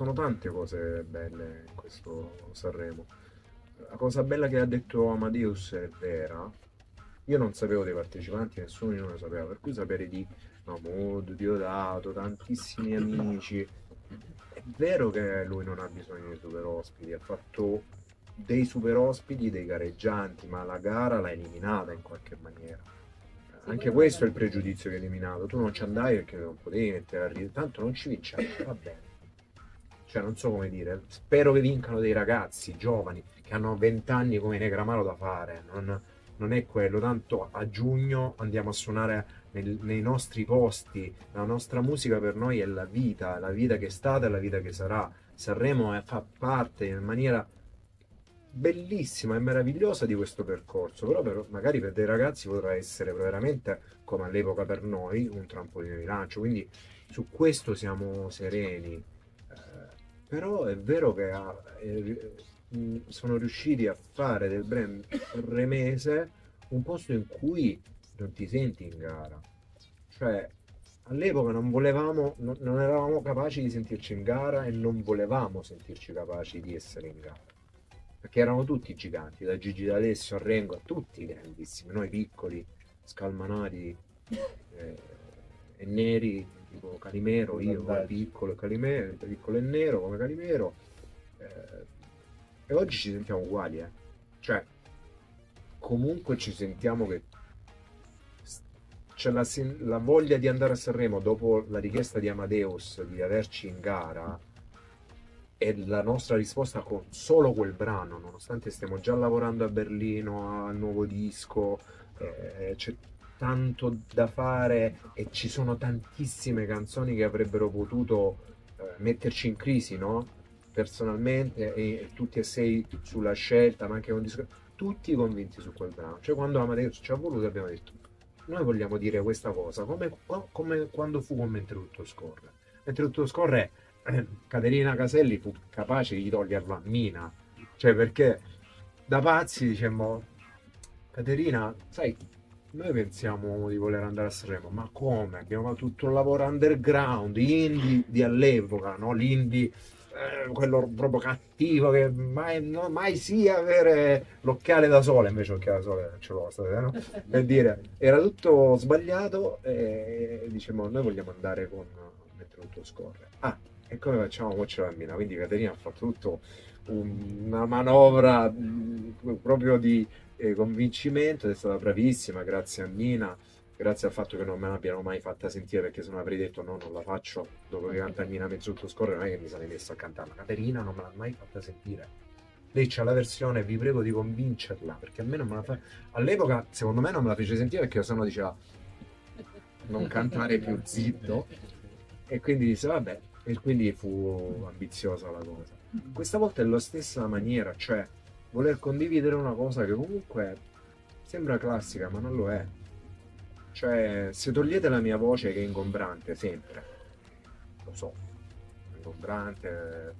sono tante cose belle in questo Sanremo. La cosa bella che ha detto Amadeus è vera. Io non sapevo dei partecipanti, nessuno di noi lo sapeva, per cui sapere di Mahmood, Diodato, tantissimi amici. È vero che lui non ha bisogno di super ospiti, ha fatto dei super ospiti, dei gareggianti, ma la gara l'ha eliminata in qualche maniera. Anche questo è il pregiudizio che ha eliminato. Tu non ci andai perché non potevi mettere a ridere, tanto non ci vinciamo, va bene. Cioè, non so come dire, spero che vincano dei ragazzi giovani che hanno 20 anni come Negramaro da fare. Non è quello, tanto a giugno andiamo a suonare nei nostri posti. La nostra musica per noi è la vita che è stata e la vita che sarà. Sanremo fa parte in maniera bellissima e meravigliosa di questo percorso, però magari per dei ragazzi potrà essere veramente, come all'epoca per noi, un trampolino di lancio, quindi su questo siamo sereni. Però è vero che sono riusciti a fare del brand remese un posto in cui non ti senti in gara. Cioè, all'epoca non volevamo, non eravamo capaci di sentirci in gara e non volevamo sentirci capaci di essere in gara. Perché erano tutti giganti, da Gigi D'Alessio a Rengo, a tutti grandissimi, noi piccoli, scalmanati e neri, tipo Calimero, io piccolo e Calimero, piccolo e nero come Calimero. eh, e oggi ci sentiamo uguali, eh. Cioè, comunque ci sentiamo che c'è la voglia di andare a Sanremo dopo la richiesta di Amadeus di averci in gara e la nostra risposta con solo quel brano, nonostante stiamo già lavorando a Berlino al nuovo disco, c'è tanto da fare e ci sono tantissime canzoni che avrebbero potuto metterci in crisi, no? Personalmente e tutti e sei sulla scelta, ma anche con disco, tutti convinti su quel brano. Cioè quando Amadeus ci ha voluto abbiamo detto noi vogliamo dire questa cosa, come quando fu con Mentre tutto scorre. Mentre tutto scorre Caterina Caselli fu capace di toglierlo a Mina, cioè perché da pazzi dicemmo, Caterina, sai, noi pensiamo di voler andare a Sanremo, ma come? Abbiamo fatto tutto un lavoro underground, indie di all'epoca, no? L'indie, quello proprio cattivo che mai, no, mai sia avere l'occhiale da sole, invece l'occhiale da sole ce l'ho stasera, no? Per dire, era tutto sbagliato e diciamo, noi vogliamo andare con mentre tutto scorre. Ah, e come facciamo? Mo ce la mina. Quindi Caterina ha fatto tutto una manovra proprio di convincimento ed è stata bravissima, grazie a Mina, grazie al fatto che non me l'abbiano mai fatta sentire perché se non avrei detto no, non la faccio dopo che canta Mina Mezzutto scorre, non è che mi sarei messo a cantare, ma Caterina non me l'ha mai fatta sentire. Lei c'ha la versione, vi prego di convincerla, perché a me non me la fa. All'epoca, secondo me, non me la fece sentire perché sennò diceva non cantare più zitto. E quindi disse vabbè, e quindi fu ambiziosa la cosa. Questa volta è la stessa maniera, cioè voler condividere una cosa che comunque sembra classica, ma non lo è. Cioè, se togliete la mia voce che è ingombrante sempre, lo so, è ingombrante,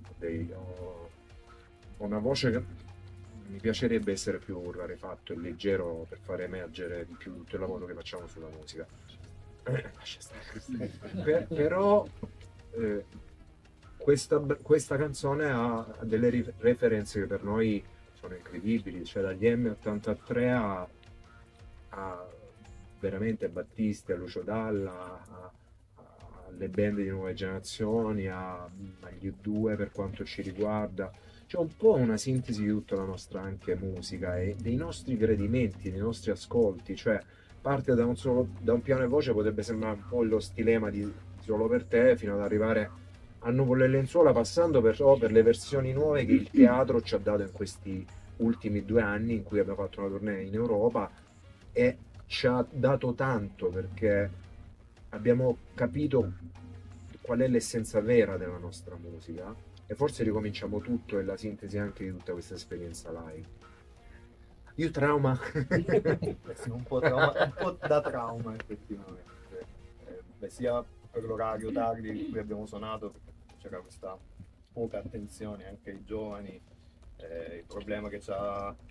ho una voce che mi piacerebbe essere più rarefatto e leggero per far emergere di più tutto il lavoro che facciamo sulla musica. Lascia stare. Però eh, questa canzone ha delle referenze che per noi sono incredibili, cioè dagli M83 a veramente Battisti, a Lucio Dalla, alle band di nuove generazioni, agli U2 per quanto ci riguarda. C'è un po' una sintesi di tutta la nostra anche musica e dei nostri gradimenti, dei nostri ascolti, cioè parte da un piano e voce potrebbe sembrare un po' lo stilema di Solo per te fino ad arrivare a Nuvole e Lenzuola passando per le versioni nuove che il teatro ci ha dato in questi ultimi 2 anni in cui abbiamo fatto una tournée in Europa e ci ha dato tanto perché abbiamo capito qual è l'essenza vera della nostra musica e forse ricominciamo tutto e la sintesi anche di tutta questa esperienza live. Io trauma. Sì, un po' da trauma effettivamente. Beh, sia per l'orario tardi in cui abbiamo suonato, perché c'era questa poca attenzione anche ai giovani, il problema che ci ha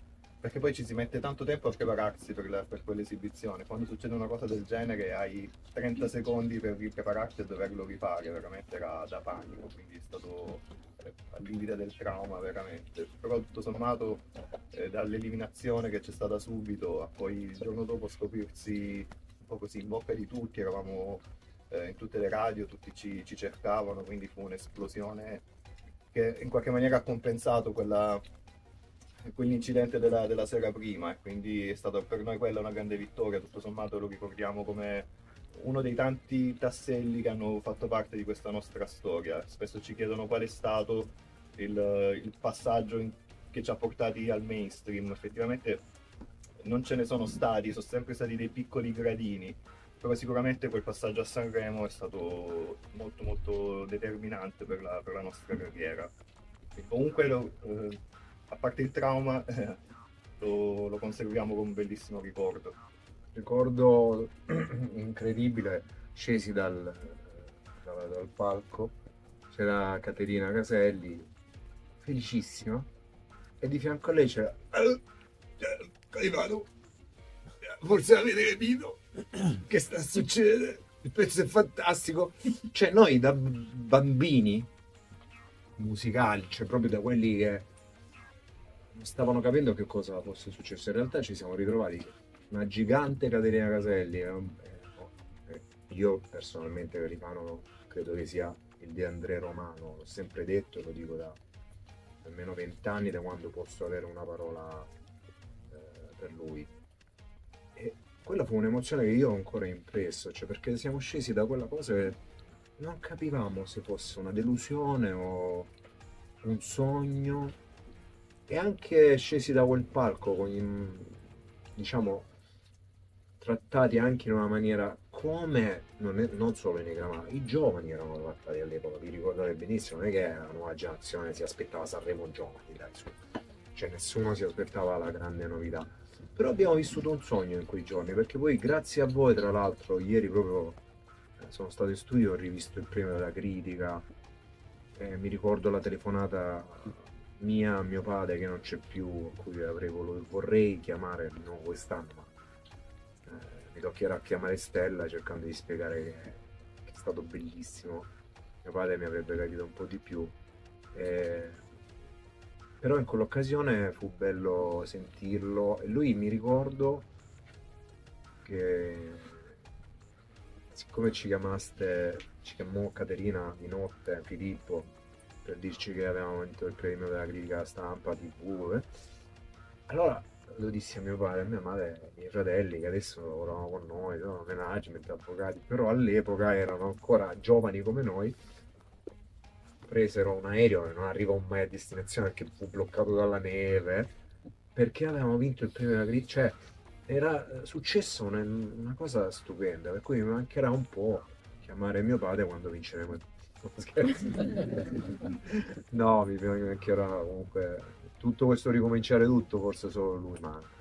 perché poi ci si mette tanto tempo a prepararsi per quell'esibizione. Quando succede una cosa del genere hai 30 secondi per riprepararti e doverlo rifare, veramente era da panico, quindi è stato al limite del trauma veramente. Però tutto sommato dall'eliminazione che c'è stata subito a poi il giorno dopo scoprirsi un po' così in bocca di tutti, eravamo in tutte le radio, tutti ci cercavano, quindi fu un'esplosione che in qualche maniera ha compensato quell'incidente della sera prima, e quindi è stata per noi quella una grande vittoria. Tutto sommato lo ricordiamo come uno dei tanti tasselli che hanno fatto parte di questa nostra storia. Spesso ci chiedono qual è stato il passaggio che ci ha portati al mainstream. Effettivamente non ce ne sono stati, sono sempre stati dei piccoli gradini, però sicuramente quel passaggio a Sanremo è stato molto molto determinante per la nostra carriera. E comunque a parte il trauma lo conserviamo come un bellissimo ricordo. Ricordo incredibile, scesi dal palco, c'era Caterina Caselli, felicissima, e di fianco a lei c'era Caivano, forse avete capito che sta succedendo, il pezzo è fantastico. Cioè noi da bambini musicali, cioè proprio da quelli che non stavano capendo che cosa fosse successo, in realtà ci siamo ritrovati una gigante Caterina Caselli. Io personalmente Caivano credo che sia il De André romano, l'ho sempre detto e lo dico da almeno 20 anni, da quando posso avere una parola per lui. E quella fu un'emozione che io ho ancora impresso, cioè perché siamo scesi da quella cosa che non capivamo se fosse una delusione o un sogno, e anche scesi da quel palco diciamo trattati anche in una maniera come non solo i Negramaro, ma i giovani erano trattati all'epoca, vi ricordate benissimo, non è che la nuova generazione si aspettava Sanremo giovani, dai, su. Cioè nessuno si aspettava la grande novità, però abbiamo vissuto un sogno in quei giorni, perché poi grazie a voi, tra l'altro, ieri proprio sono stato in studio, ho rivisto il premio della critica, mi ricordo la telefonata mia a mio padre che non c'è più, a cui vorrei chiamare non quest'anno, ma mi toccherà chiamare Stella cercando di spiegare che è stato bellissimo. Mio padre mi avrebbe capito un po' di più, però in quell'occasione fu bello sentirlo, e lui, mi ricordo che siccome ci chiamò Caterina di notte, Filippo, per dirci che avevamo vinto il premio della critica stampa, TV, allora lo dissi a mio padre, a mia madre, ai miei fratelli che adesso lavoravano con noi, sono management, avvocati, però all'epoca erano ancora giovani come noi, presero un aereo e non arrivò mai a destinazione perché fu bloccato dalla neve, perché avevamo vinto il premio della critica. Cioè era successo una cosa stupenda, per cui mi mancherà un po' chiamare mio padre quando vinceremo il... No, scherzo. No, mi mancherà comunque tutto questo ricominciare tutto, forse solo lui manca.